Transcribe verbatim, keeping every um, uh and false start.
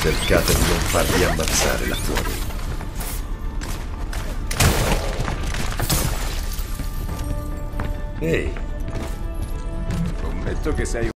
Cercate di non farvi ammazzare là fuori. Ehi. Scommetto che sei